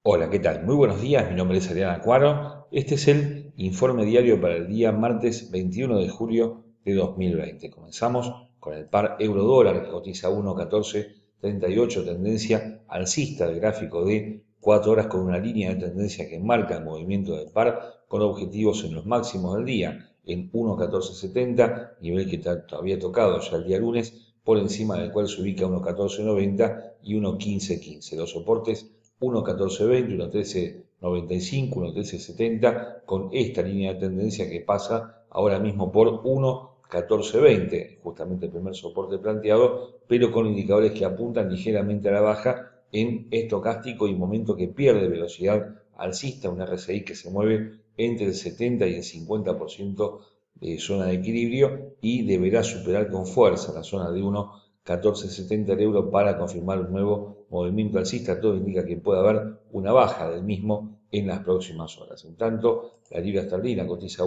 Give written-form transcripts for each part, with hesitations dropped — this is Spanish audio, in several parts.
Hola, ¿qué tal? Muy buenos días, mi nombre es Adrián Acuaro. Este es el informe diario para el día martes 21 de julio de 2020. Comenzamos con el par euro-dólar que cotiza 1,1438, tendencia alcista del gráfico de 4 horas con una línea de tendencia que marca el movimiento del par con objetivos en los máximos del día, en 1,1470, nivel que había tocado ya el día lunes, por encima del cual se ubica 1,1490 y 1,1515. Los soportes 1.1420, 1.1395, 1.1370, con esta línea de tendencia que pasa ahora mismo por 1.1420, justamente el primer soporte planteado, pero con indicadores que apuntan ligeramente a la baja en estocástico y momento que pierde velocidad alcista, un RSI que se mueve entre el 70 y el 50% de zona de equilibrio y deberá superar con fuerza la zona de 1.1470 el euro para confirmar un nuevo movimiento alcista. Todo indica que puede haber una baja del mismo en las próximas horas. En tanto, la libra esterlina cotiza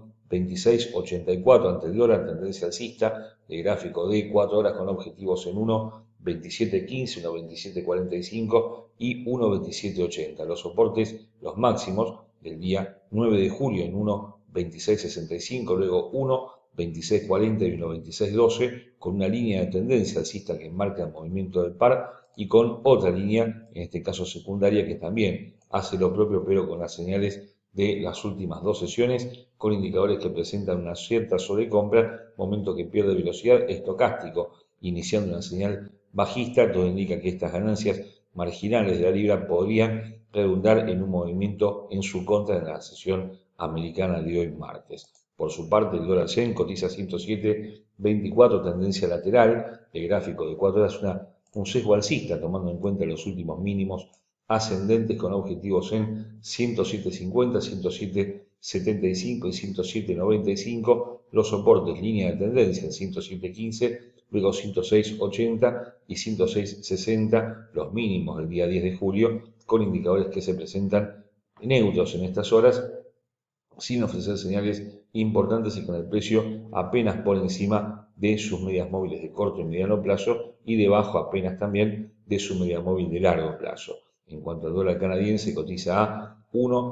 1,2684 ante el dólar, tendencia alcista, de gráfico de 4 horas con objetivos en 1,2715, 1,2745 y 1,2780. Los soportes, los máximos del día 9 de julio en 1,2665, luego 1,2640 y 1,2612, con una línea de tendencia alcista que marca el movimiento del par y con otra línea, en este caso secundaria, que también hace lo propio pero con las señales de las últimas dos sesiones, con indicadores que presentan una cierta sobrecompra, momento que pierde velocidad estocástico, iniciando una señal bajista. Todo indica que estas ganancias marginales de la libra podrían redundar en un movimiento en su contra en la sesión americana de hoy martes. Por su parte, el dólar yen cotiza 107,24, tendencia lateral, el gráfico de 4 horas, un sesgo alcista, tomando en cuenta los últimos mínimos ascendentes con objetivos en 107,50, 107,75 y 107,95, los soportes, línea de tendencia en 107,15, luego 106,80 y 106,60, los mínimos del día 10 de julio, con indicadores que se presentan neutros en estas horas, sin ofrecer señales importantes y con el precio apenas por encima de sus medias móviles de corto y mediano plazo y debajo apenas también de su media móvil de largo plazo. En cuanto al dólar canadiense, cotiza a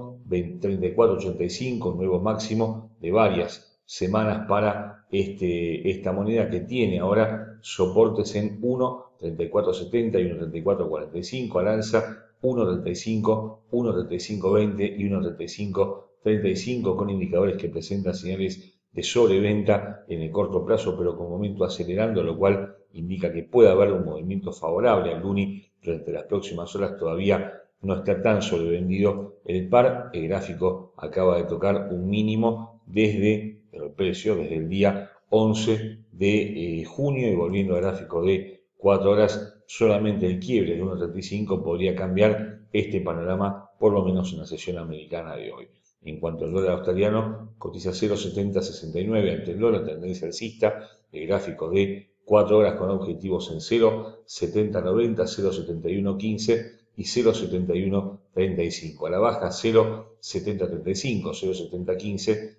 1,3485, un nuevo máximo de varias semanas para esta moneda, que tiene ahora soportes en 1,3470 y 1,3445 al alza, 1,35, 1,3520 y 1,3535, con indicadores que presentan señales de sobreventa en el corto plazo, pero con momento acelerando, lo cual indica que puede haber un movimiento favorable al Luni durante las próximas horas. Todavía no está tan sobrevendido el par. El gráfico acaba de tocar un mínimo desde el precio, desde el día 11 de junio, y volviendo al gráfico de 4 horas, solamente el quiebre de 1,35 podría cambiar este panorama, por lo menos en la sesión americana de hoy. En cuanto al dólar australiano, cotiza 0,7069 ante el dólar, tendencia alcista, el gráfico de 4 horas con objetivos en 0,7090, 0,7115 y 0,7135. A la baja 0,7035, 0,7015,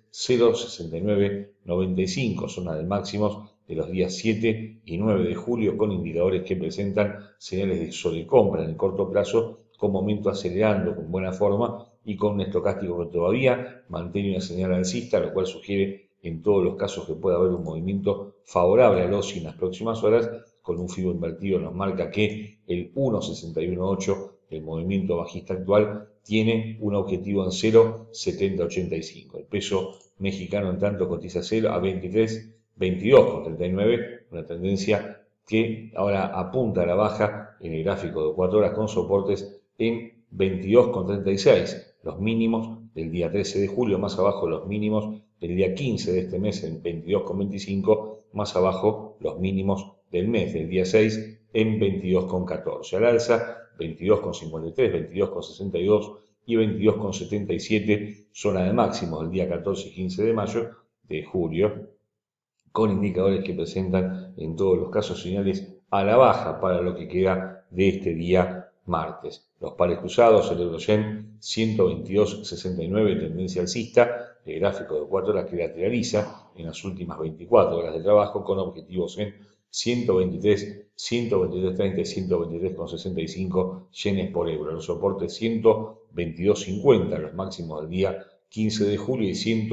0,6995, zona de máximos de los días 7 y 9 de julio, con indicadores que presentan señales de sobrecompra en el corto plazo, con momento acelerando con buena forma y con un estocástico que todavía mantiene una señal alcista, lo cual sugiere en todos los casos que puede haber un movimiento favorable al OSI en las próximas horas. Con un FIBO invertido nos marca que el 1,618, el movimiento bajista actual, tiene un objetivo en 0,7085. El peso mexicano, en tanto, cotiza 0 a 23,22,39, una tendencia que ahora apunta a la baja en el gráfico de 4 horas, con soportes en 22,36, los mínimos del día 13 de julio, más abajo los mínimos del día 15 de este mes en 22,25, más abajo los mínimos del mes del día 6 en 22,14. Al alza 22,53, 22,62 y 22,77, zona de máximos del día 14 y 15 de mayo de julio, con indicadores que presentan en todos los casos señales a la baja para lo que queda de este día martes. Los pares cruzados, el euro-yen 122,69, tendencia alcista, el gráfico de 4 horas que lateraliza en las últimas 24 horas de trabajo, con objetivos en 123, 123.30 y 123,65 yenes por euro. Los soportes 122.50, los máximos del día 15 de julio, y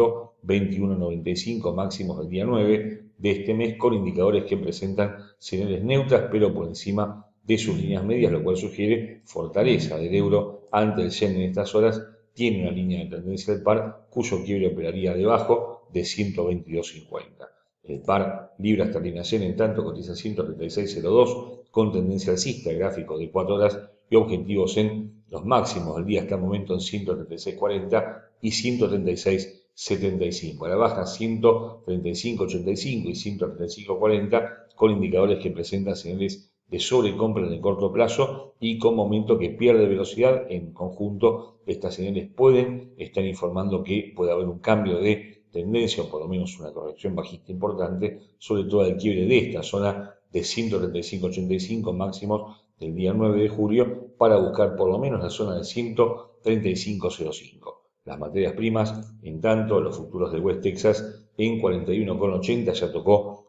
121.95 máximos del día 9 de este mes, con indicadores que presentan señales neutras pero por encima de sus líneas medias, lo cual sugiere fortaleza del euro ante el yen en estas horas. Tiene una línea de tendencia del par cuyo quiebre operaría debajo de 122.50. El par libra esterlina yen en tanto cotiza 136.02 con tendencia alcista, gráfico de 4 horas y objetivos en los máximos del día hasta el momento en 136.40 y 136.75. A la baja 135.85 y 135.40 con indicadores que presentan señales de sobrecompra en el corto plazo y con momento que pierde velocidad. En conjunto, estas señales pueden estar informando que puede haber un cambio de tendencia o por lo menos una corrección bajista importante, sobre todo el quiebre de esta zona de 135.85 máximos del día 9 de julio para buscar por lo menos la zona de 135.05. Las materias primas, en tanto, los futuros de West Texas en 41,80 ya tocó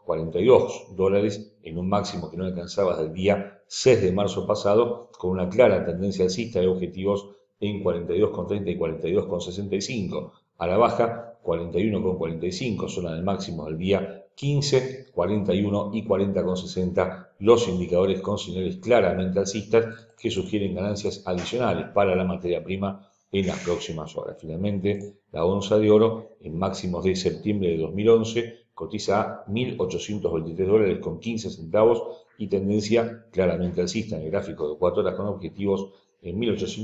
$42 en un máximo que no alcanzaba desde el día 6 de marzo pasado, con una clara tendencia alcista de objetivos en 42,30 y 42,65. A la baja 41,45, zona de máximos del día 15, 41 y 40,60, los indicadores con señales claramente alcistas que sugieren ganancias adicionales para la materia prima en las próximas horas. Finalmente, la onza de oro en máximos de septiembre de 2011 cotiza a $1.823 con 15 centavos y tendencia claramente alcista en el gráfico de 4 horas con objetivos en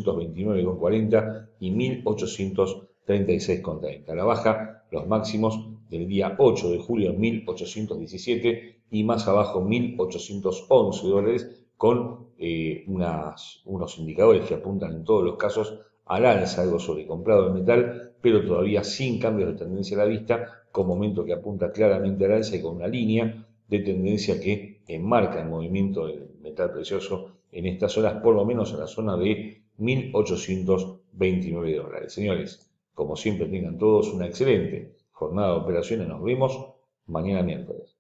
1.829,40 y 1.836,30. A la baja, los máximos del día 8 de julio en 1.817 y más abajo $1.811 con unos indicadores que apuntan en todos los casos al alza, algo sobrecomprado el metal, pero todavía sin cambios de tendencia a la vista, con momento que apunta claramente al alza y con una línea de tendencia que enmarca el movimiento del metal precioso en estas horas, por lo menos en la zona de $1.829. Señores, como siempre, tengan todos una excelente jornada de operaciones. Nos vemos mañana miércoles.